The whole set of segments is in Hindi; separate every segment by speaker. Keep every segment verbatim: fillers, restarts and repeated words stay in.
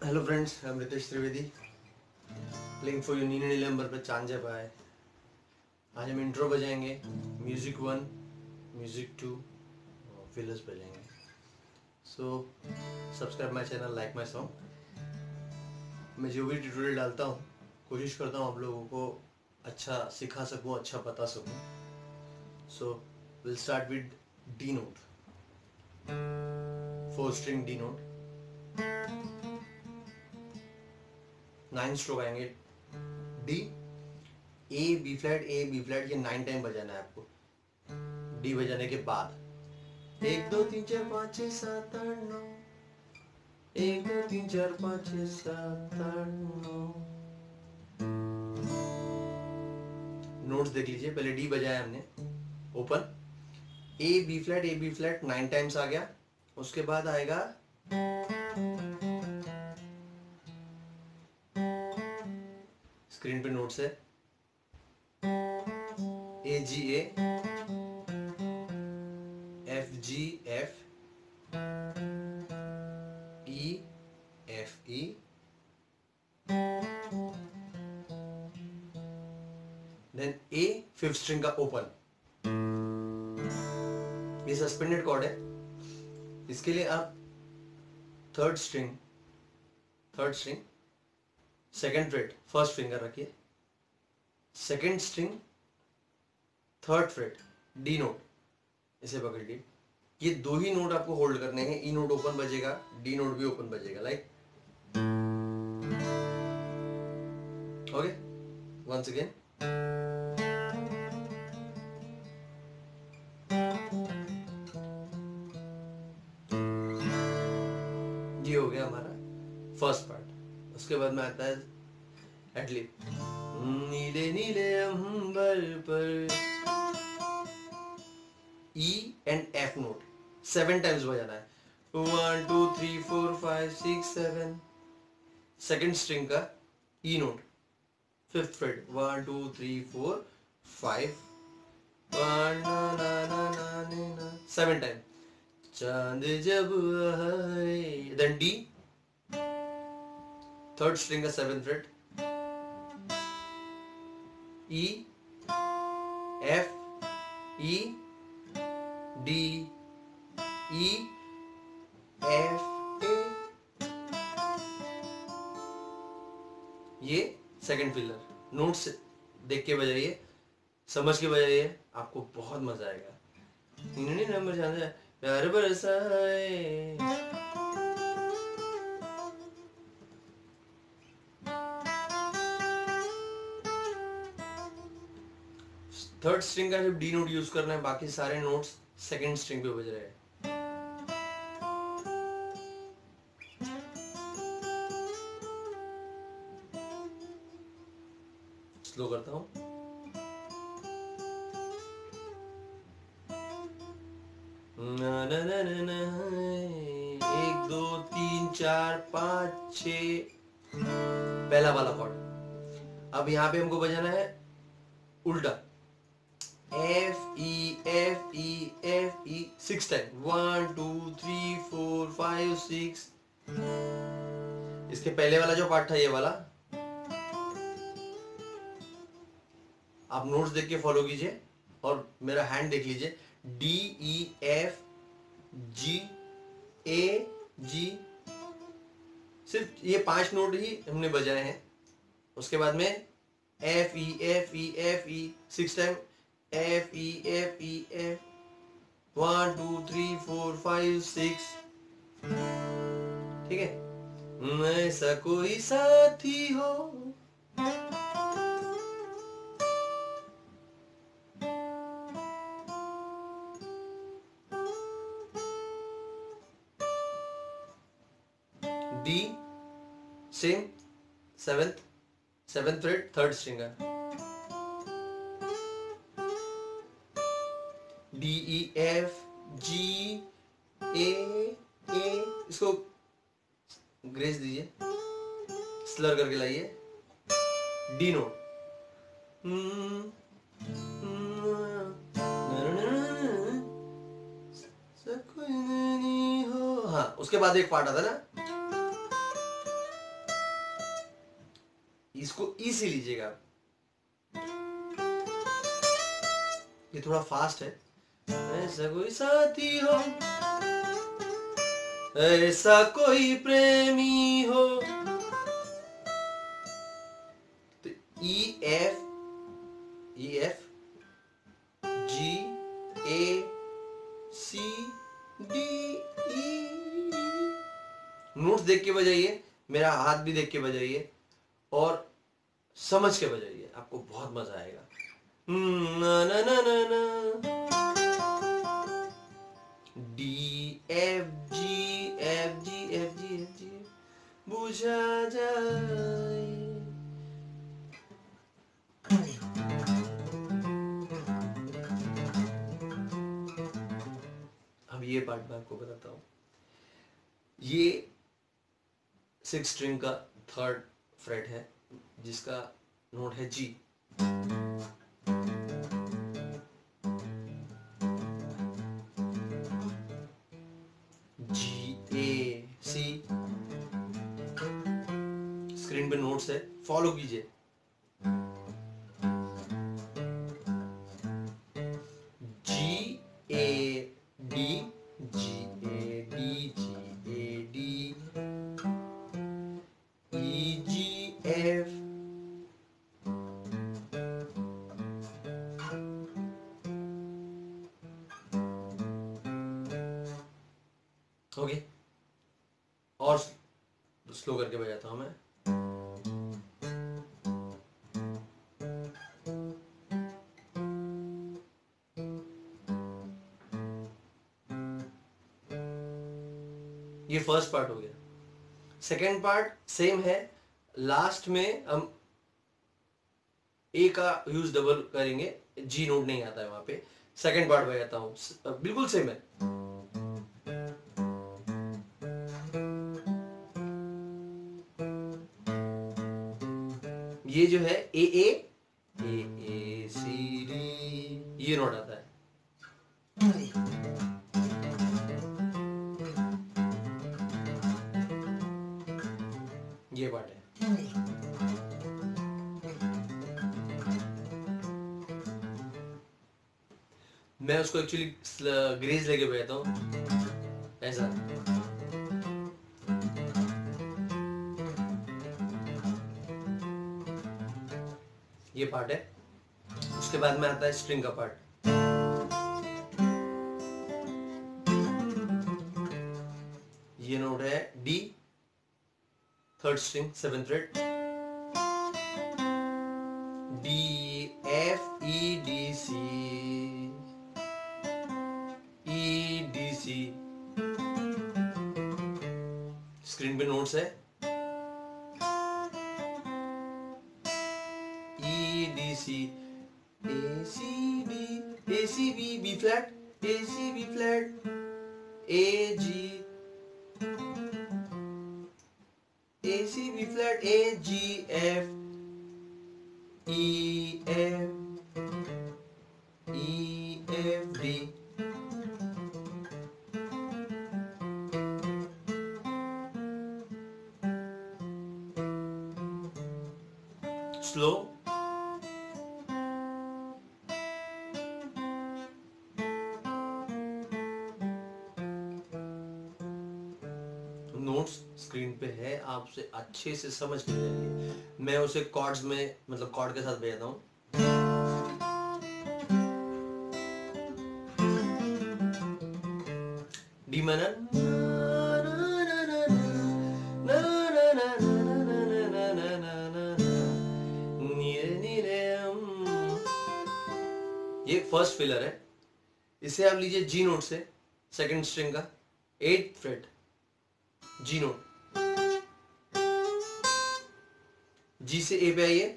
Speaker 1: Hello friends, I am Ritesh Trivedi playing for you नीले नीले नंबर पर चांद जब आए। आज हम इंट्रो बजाएंगे, म्यूजिक वन, म्यूजिक टू और फिलर्स बजाएंगे। So subscribe my channel, like my song. मैं जो भी ट्यूटोरियल डालता हूँ कोशिश करता हूँ आप लोगों को अच्छा सिखा सकूँ, अच्छा बता सकूँ। So will start with D note, four string D note, nine stroke आएंगे। D, A B flat, A B flat, ये नाइन टाइम बजाना है आपको। डी बजाने के बाद एक दो तीन चार पाँच छः सात आठ नौ, एक दो तीन चार पाँच छः सात आठ नौ। नोट्स देख लीजिए। पहले डी बजाया हमने open, A B flat, A B flat nine times आ गया। उसके बाद आएगा स्क्रीन पे नोट्स है, A G A, F G F, E F E, then A fifth string का ओपन। ये सस्पेंडेड कॉर्ड है, इसके लिए आप third string third string second fret first finger रखिए, second string third fret D note, इसे पकड़िए। ये दो ही नोट आपको होल्ड करने हैं। ई नोट ओपन बजेगा, डी नोट भी ओपन बजेगा, लाइक ओके। वंस अगेन, ये हो गया हमारा फर्स्ट पार्ट। उसके बाद में आता है एटलीस्ट, नीले नीले अंबर पर, E and F note seven times बजाना है। One two three four five six seven. Second string का E note fifth fret, one two three four five, one ना ना ना ना ना ना सेवन टाइम। चांद जब आए, देन डी थर्ड स्ट्रिंग का seven fret, E F E D E F A, ये सेकंड फिलर। नोट्स देख के बजाइए, समझ के बजाइए, आपको बहुत मजा आएगा। नीले नंबर जान जाए प्यार बरसाए। थर्ड स्ट्रिंग का सिर्फ डी नोट यूज करना है, बाकी सारे नोट्स सेकंड स्ट्रिंग पे बज रहे हैं। स्लो करता हूं, ना ना ना ना ना, एक दो तीन चार पाँच छ, पहला वाला कॉर्ड। अब यहाँ पे हमको बजाना है उल्टा, F E F E F E six time, one two three four five six. इसके पहले वाला जो पार्ट था ये वाला, आप नोट्स देख के फॉलो कीजिए और मेरा हैंड देख लीजिए। D E F G A जी, सिर्फ ये पांच नोट ही हमने बजाए हैं। उसके बाद में F E F E F E six time, F E F E F, one two three four five six. ठीक है। ऐसा कोई साथी हो, D same seventh seventh fret third string है, D E F G A A, इसको ग्रेस दीजिए, स्लर करके लाइए। डी नोट, हाँ, उसके बाद एक पार्ट आता है ना, इसको ई से लीजिएगा। ये थोड़ा फास्ट है। ऐसा कोई साथी हो, ऐसा कोई प्रेमी हो, तो E F, E F, G A C D E. Notes देख के बजाइए, मेरा हाथ भी देख के बजाइए और समझ के बजाइए, आपको बहुत मजा आएगा। ना ना ना ना ना, D F G F G F G F G, बुझा जाए। अब ये पार्ट मैं आपको बताता हूं। ये सिक्स स्ट्रिंग का थर्ड फ्रेट है जिसका नोट है G. G A C, screen पे नोट्स है, फॉलो कीजिए। G A D, G A D, G A D, E G F, okay. और स्लो करके बजाता हूं मैं। ये फर्स्ट पार्ट हो गया। सेकेंड पार्ट सेम है, लास्ट में हम ए का यूज डबल करेंगे, जी नोट नहीं आता है वहां पे। सेकेंड पार्ट बजाता हूं, बिल्कुल सेम है। ये जो है ए ए ए ए सी डी, ये नोट आता है। ये पार्ट है। मैं उसको एक्चुअली ग्रेज लेके बजाता हूं ऐसा। ये पार्ट है। उसके बाद में आता है स्ट्रिंग का पार्ट। ये नोट है D, third string, seventh fret, D F E D C, E D C. Screen पे नोट्स है, E D C, A C B, A C B, B flat, A C B flat, A G, A C B flat, A G F, E F, E F D. Slow, notes screen पे है, आप उसे अच्छे से समझ के जाइए। मैं उसे कॉर्ड्स में, मतलब कॉर्ड के साथ बजाता हूँ। डी माइनर, ये फर्स्ट फिलर है। इसे आप लीजिए जी नोट से, सेकंड स्ट्रिंग का eight fret, G note, G से ए पे आइए,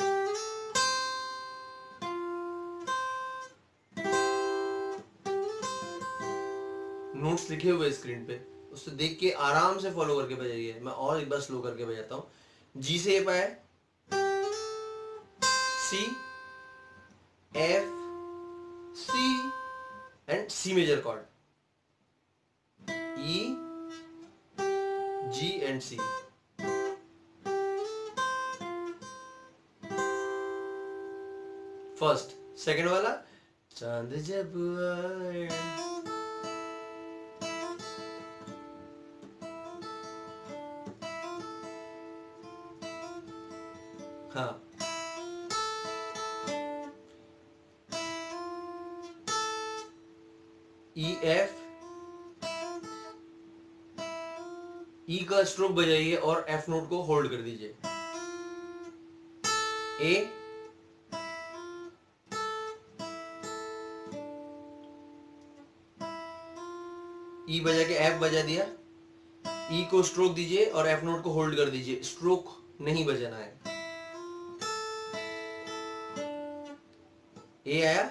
Speaker 1: नोट्स लिखे हुए स्क्रीन पे, उससे देख के आराम से फॉलो करके बजाइए। मैं और एक बार स्लो करके बजाता हूं। जी से ए पे आए, C, F, C and C major chord, E, G and C, first, second वाला चांद जब आए, हाँ ई एफ, ई का स्ट्रोक बजाइए और एफ नोट को होल्ड कर दीजिए। ए, ई बजा के एफ बजा दिया, ई को स्ट्रोक दीजिए और एफ नोट को होल्ड कर दीजिए, स्ट्रोक नहीं बजाना है। ए आया,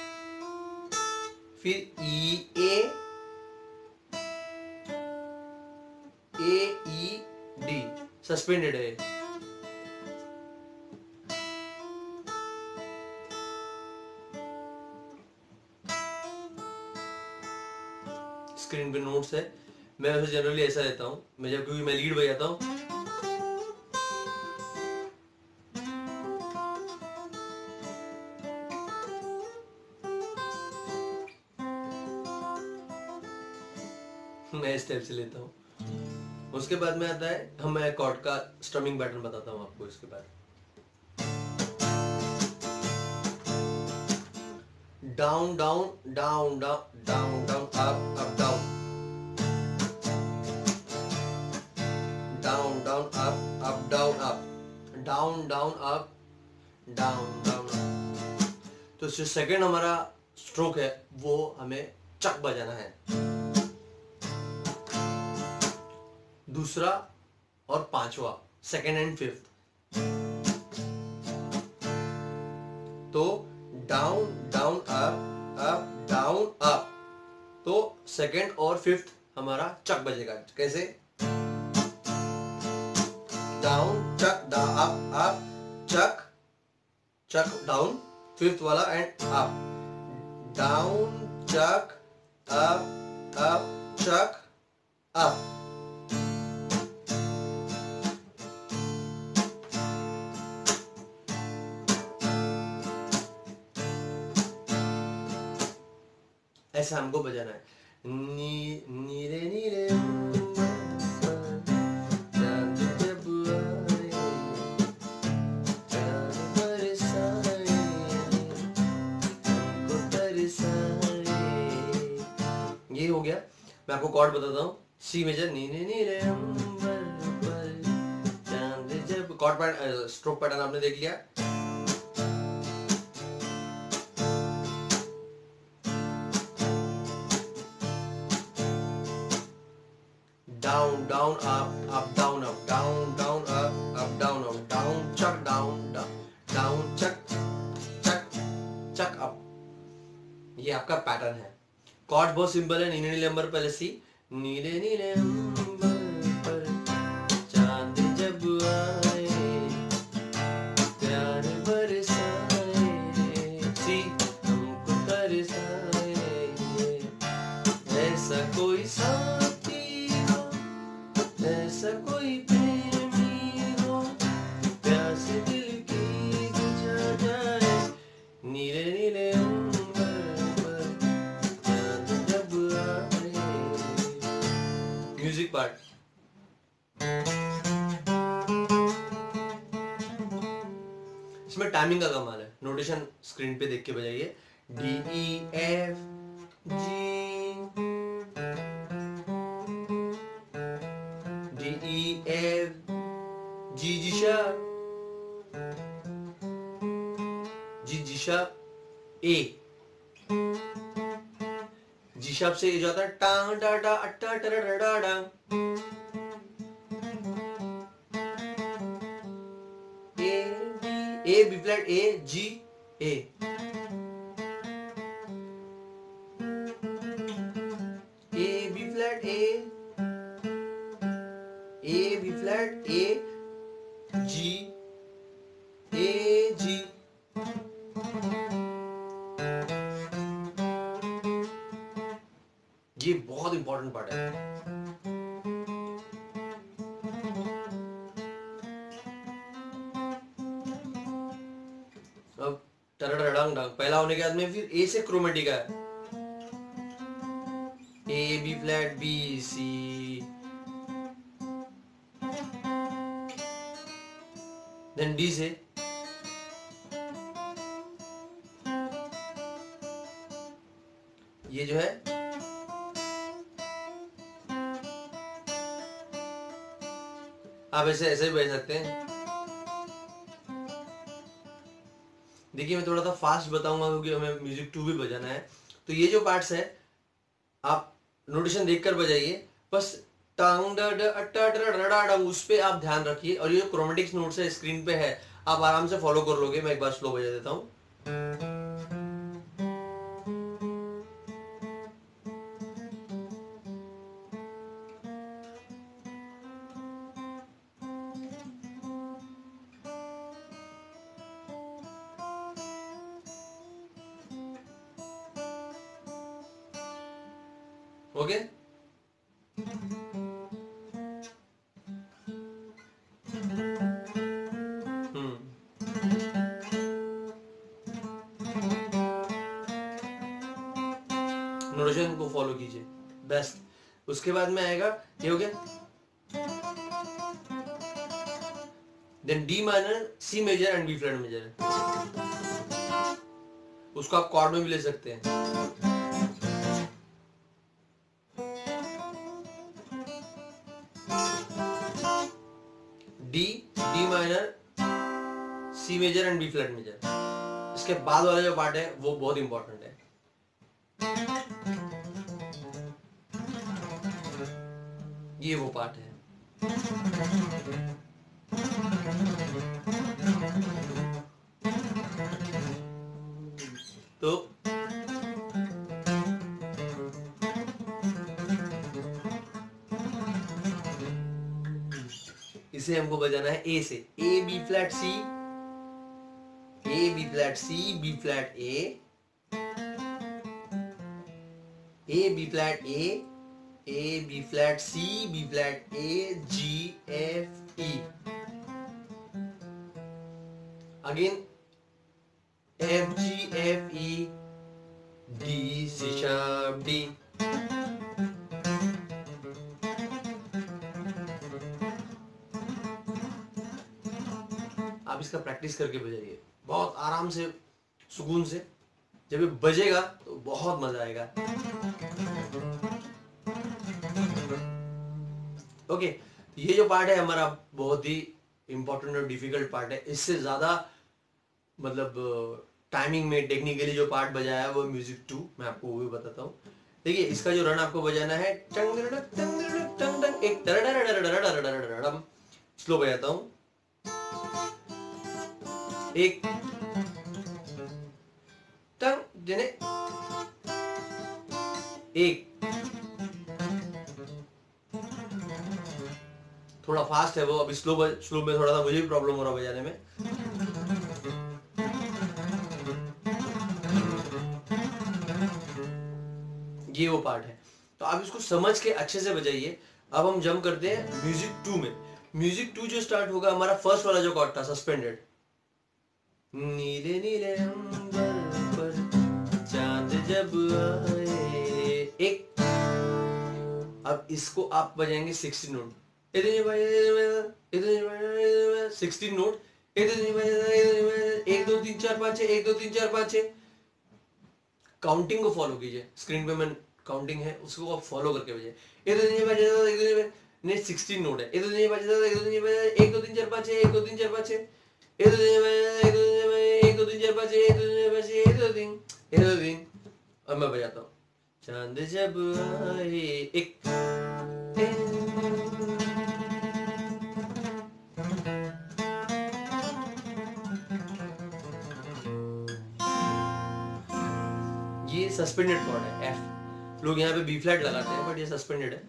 Speaker 1: फिर E A, A E D, suspended है। स्क्रीन पे नोट्स है, मैं वैसे जनरली ऐसा रहता हूँ, मैं जब क्योंकि मैं लीड बजाता हूँ, मैं इस टाइप से लेता हूँ। उसके बाद में आता है, हम मैं कॉर्ड का स्ट्रमिंग पैटर्न बताता हूँ आपको इसके बाद। Down down down down down down up up down, down down up up down up, down down up down down up. तो जो सेकंड हमारा स्ट्रोक है वो हमें चक बजाना है। दूसरा और पांचवा, सेकंड एंड फिफ्थ, तो down down up up down up, तो सेकंड और फिफ्थ हमारा चक बजेगा। कैसे? डाउन चक दा up up chuck chuck down, fifth वाला and up, down chuck up up chuck up. ऐसा हमको बजाना है। नी, नीले नीले चांद जब आए, चांद बरसाए, हमको तरसाए। ये हो गया। मैं आपको कॉर्ड बताता हूँ। सी मेजर, नीले नीले अंबर पर चांद जब, कॉर्ड पैटर्न, स्ट्रोक पैटर्न आपने देख लिया। Down, down, up, up, down, up, down, down, up, up, down, up, down, chuck, down, down, down, chuck, chuck, chuck up। ये आपका पैटर्न है। कॉर्ड बहुत सिंपल है। नीले नीले अंबर पहले सी, नीले नीले अंबर पर चांद जब आए, प्यार बरसाए, सी हमको तरसाए, ऐसा कोई साथी हो, ऐसा कोई प्रेमी हो, प्यास दिल की बुझा जाए, नीले नीले अंबर पर चांद जब आए। Music part. इसमें टाइमिंग का कमाल है। नोटेशन स्क्रीन पे देख के बजाइए। D E F G, D E F G G sharp, G G sharp A, G sharp से ए जाता है टांग डा डा अट्टा टरा डा डा डा, A B, A B flat A G A, A B flat A, A B flat A G A G. ये बहुत इंपॉर्टेंट पार्ट है। अब टरडरडंग टंग टंग, पहला होने के बाद में फिर ए से क्रोमेटिक है, A B flat B C, then D से ये जो है आप ऐसे ऐसे भी बज सकते हैं। देखिए मैं थोड़ा सा फास्ट बताऊंगा क्योंकि हमें म्यूजिक टू भी बजाना है। तो ये जो पार्ट्स है आप नोटेशन देखकर बजाइए, बस टांग ड ड अट्टा ड ड ड ड उस पे आप ध्यान रखिए, और ये जो क्रोमेटिक्स नोट्स है स्क्रीन पे है, आप आराम से फॉलो कर लोगे। मैं एक बार स्लो बजा देता हूँ। ओके, हम्म नोटेशन को फॉलो कीजिए, बेस्ट। उसके बाद में आएगा ये हो गया, then D minor, C major and B flat major, उसको आप कॉर्ड में भी ले सकते हैं। D, D minor, C major and B flat major. इसके बाद वाला जो पार्ट है वो बहुत इंपॉर्टेंट है। ये वो पार्ट है। तो इसे हमको बजाना है ए से, A B flat C, A B flat C, B flat A, A B flat A, A B flat C, B flat A, G F E, again F G F E, D C sharp D. आप इसका प्रैक्टिस करके बजाइए बहुत आराम से, सुकून से। जब ये बजेगा तो बहुत मजा आएगा। ओके, ये जो पार्ट है हमारा बहुत ही इंपॉर्टेंट और डिफिकल्ट पार्ट है। इससे ज्यादा मतलब टाइमिंग में टेक्निकली जो पार्ट बजाया है वो म्यूजिक टू, मैं आपको वो भी बताता हूँ। देखिए इसका जो रन आपको बजाना है, एक स्लो बजाता हूँ, एक टंग देने, एक थोड़ा फास्ट है वो, अभी स्लो स्लो में थोड़ा सा मुझे भी प्रॉब्लम हो रहा बजाने में। ये वो पार्ट है, तो आप इसको समझ के अच्छे से बजाइए। अब हम जंप करते हैं म्यूजिक टू में। म्यूजिक टू जो स्टार्ट होगा, हमारा फर्स्ट वाला जो कॉर्ड था सस्पेंडेड, नीले नीले अंबर पर चांद जब आए, एक। अब इसको आप बजाएंगे सिक्सटीन नोट, सिक्सटीन नोट, एक दो तीन चार पाँच छः, एक दो तीन चार पाँच छः। काउंटिंग को फॉलो कीजिए, स्क्रीन पे मैं काउंटिंग है उसको आप फॉलो करके बजाइए। एक दो तीन बजे, एक दो नहीं सिक्सटीन नोट है, एक दो तीन बजे, एक दो तीन बजे, एक दो तीन चार पाँच छः, एक दो तीन चार पाँच छः, एक दो तीन बजे, एक दो तीन बजे, एक दो तीन चार पाँच छः, एक दो तीन बजे, एक दो तीन, एक दो तीन। अब मैं बजाता हूँ, चांद जब आए, एक, ये सस्पेंडेड कॉर्ड है एफ। लोग यहाँ पे बी फ्लैट लगाते हैं बट ये सस्पेंडेड है।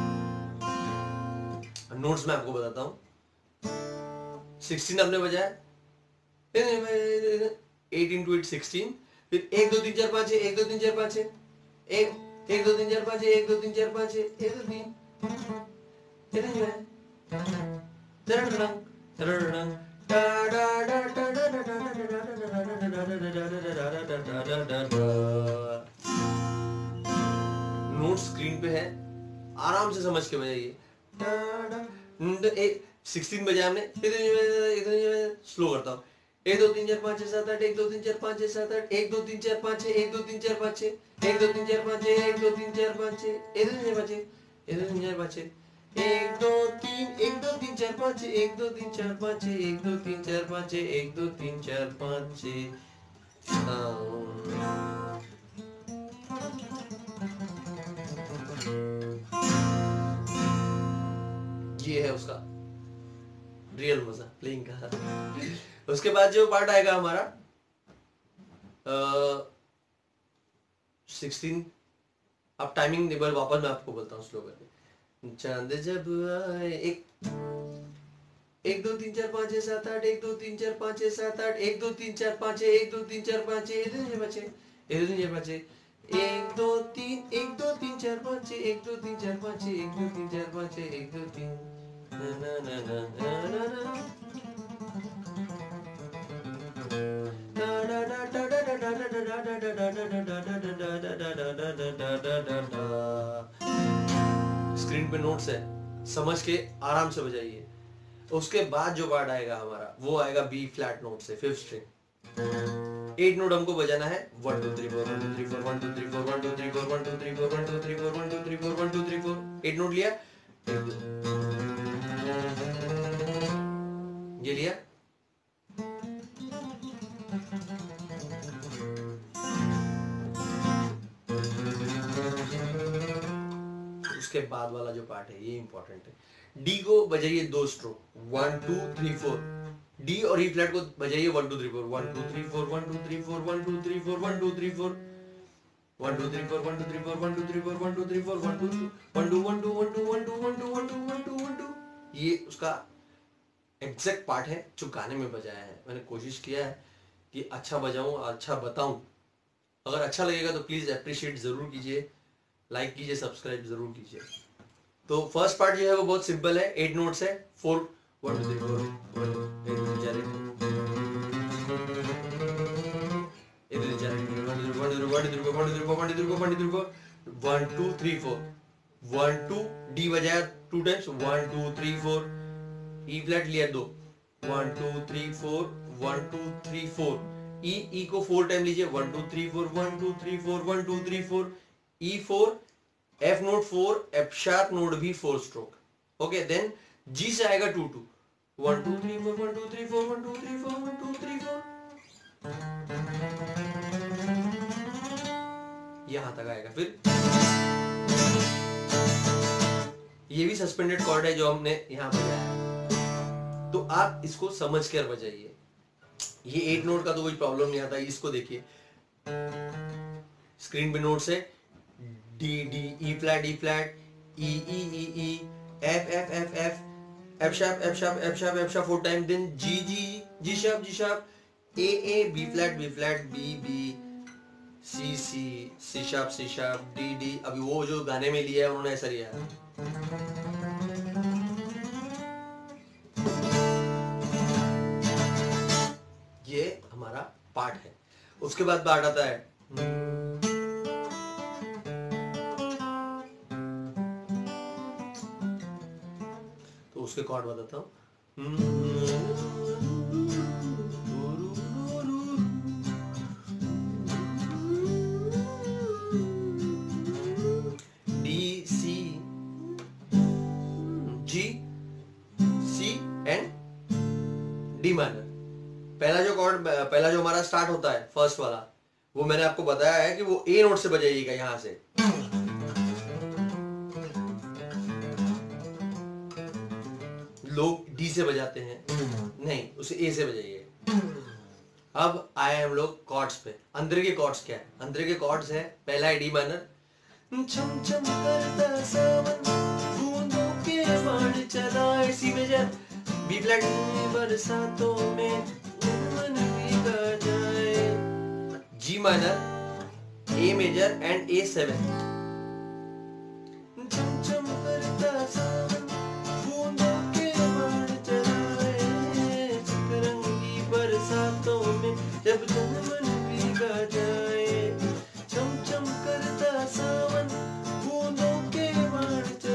Speaker 1: नोट्स मैं आपको बताता हूँ। सिक्सटीन आपने बजाया, एटीन टू एट सिक्सटीन, फिर एक दो तीन चार पाँच छः, एक दो तीन चार पाँच छः, एक एक दो तीन चार पाँच छः, एक दो तीन चार पाँच छः, एक दो तीन, आराम से समझ के बजाइए। सिक्सटीन बजाया हमने, स्लो करता हूँ। एक दो तीन चार पाँच छः सात आठ, एक दो तीन चार पाँच छः सात आठ, एक दो तीन चार पाँच छः, एक दो तीन चार पाँच छः, एक दो तीन चार पाँच छः, एक दो तीन चार पाँच छः, एक दो तीन चार पाँच छः, एक दो तीन चार पाँच छः, एक दो तीन, एक दो तीन चार पाँच छः, एक दो तीन चार पाँच छः, एक दो तीन चार पाँच छः, एक दो तीन चार पाँच छः। ये है उसका रियल मजा प्लेइंग का। उसके बाद जो पार्ट आएगा हमारा सिक्सटीन, अब टाइमिंग निबल वापस मैं आपको बोलता हूँ स्लो करके। चांद जब आए, एक एक दो तीन चार पाँच छः सात आठ, एक दो तीन चार पाँच छः सात आठ, एक दो तीन चार पाँच छः, एक दो तीन चार पाँच छः, एक दो तीन बचे, एक दो तीन चार पाँच छः, एक दो तीन, एक दो तीन चार पाँच छः, एक दो तीन चार पाँच छः, एक दो तीन चार पाँच छः, एक दो तीन, ना ना ना ना ना ना ना। स्क्रीन पे नोट्स है, समझ के आराम से बजाइए। उसके बाद जो पार्ट आएगा हमारा वो आएगा बी फ्लैट नोट से, फिफ्थ स्ट्रिंग। एट नोट हमको बजाना है, one two three four, one two three four, one two three four, one two three four, one two three four, one two three four, one two three four, one two three four. Eight note लिया, ये लिया, उसके बाद वाला जो पार्ट है ये इंपॉर्टेंट है। डी को बजाइए दो stroke, one two three four. D और ई फ्लैट को बजाइए one two three four, one two three four, one two three four, one two three four, one two three four, one two three four, one two three four, one two three four, one two three four, one two one two one two one two one two one two one two one two one two. ये उसका एग्जैक्ट पार्ट है जो गाने में बजाया है। मैंने कोशिश किया है कि अच्छा बजाऊं, अच्छा बताऊं। अगर अच्छा लगेगा तो प्लीज अप्रिशिएट जरूर कीजिए, लाइक कीजिए, सब्सक्राइब जरूर कीजिए। तो फर्स्ट पार्ट जो है वो बहुत सिंपल है, एट नोट्स है, four, one two three four, one two एक दो तीन चार एक एक दो तीन चार एक one two one two one two one two one two one two one two one two three four, one two D बजाया two times, one two three four. E flat लिया दो, one two three four, one two three four. E E को फोर टाइम लीजिए, one two three four, one two three four, one two three four. E four, F note four, F sharp note भी four stroke. Okay, then G से आएगा two two, one two three four, one two three four, one two three four, one two three four. यहां तक आएगा। फिर ये भी सस्पेंडेड कॉर्ड है जो हमने यहां बजाया है, तो आप इसको समझ कर बजाइए। ये एट नोट का तो कोई प्रॉब्लम नहीं आता। इसको देखिए, स्क्रीन पे नोट्स है, D D, E flat, E flat, E E E E, F F F F, F sharp, F sharp, F sharp, F sharp four time, then G G, G sharp, G sharp, A A, B flat, B flat, B B, C C, C sharp, C sharp, D D. अभी वो जो गाने में लिया है उन्होंने ऐसा लिया है। ये हमारा पार्ट है। उसके बाद पार्ट आता है, तो उसके कॉर्ड बताता हूं। D C G C and D minor. पहला जो कॉर्ड, पहला जो हमारा स्टार्ट होता है फर्स्ट वाला, वो मैंने आपको बताया है कि वो ए नोट से बजाइएगा। यहां से लोग डी से बजाते हैं, नहीं, उसे ए से बजाइए। अब आए हम लोग कॉर्ड्स पे। अंदर के कॉर्ड्स क्या है? अंदर के कॉर्ड्स है, पहला है डी माइनर, छम छम करता सावन बूंदों के बाण चलाए, सी मेजर, बी फ्लैट, बरसातों में मन भीगा जाए, G minor, A major and A seven. छम छम करता सावन बूंदों के बाण चलाए, सतरंगी बरसातों में जब तन मन भीगा जाए, छम छम करता सावन बूंदों के बाण चलाए।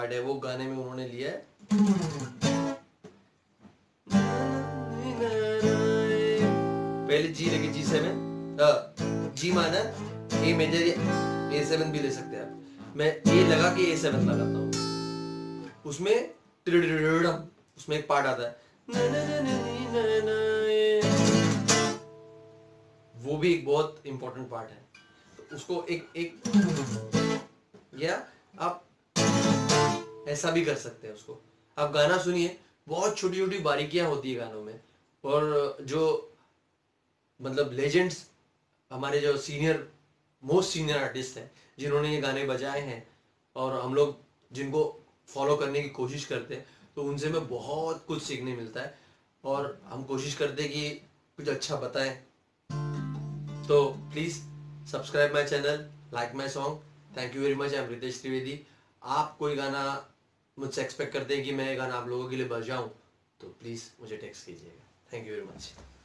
Speaker 1: पार्ट है वो गाने में उन्होंने लिया है। पहले जी लेके G seven, G minor, A major, A seven भी ले सकते हैं आप। मैं ए लगा के ए सेवन लगाता हूँ, उसमें उसमें एक पार्ट आता है, वो भी एक बहुत इंपॉर्टेंट पार्ट है। तो उसको एक एक या आप ऐसा भी कर सकते हैं उसको। आप गाना सुनिए, बहुत छोटी छोटी बारीकियां होती है गानों में, और जो मतलब लेजेंड्स, हमारे जो सीनियर मोस्ट सीनियर आर्टिस्ट हैं जिन्होंने ये गाने बजाए हैं और हम लोग जिनको फॉलो करने की कोशिश करते हैं, तो उनसे हमें बहुत कुछ सीखने मिलता है और हम कोशिश करते हैं कि कुछ अच्छा बताएं। तो please subscribe my channel, like my song. Thank you very much. I am Ritesh Trivedi. आप कोई गाना मुझसे एक्सपेक्ट करते हैं कि मैं ये गाना आप लोगों के लिए बजाऊं, तो प्लीज मुझे टेक्स्ट कीजिएगा। Thank you very much.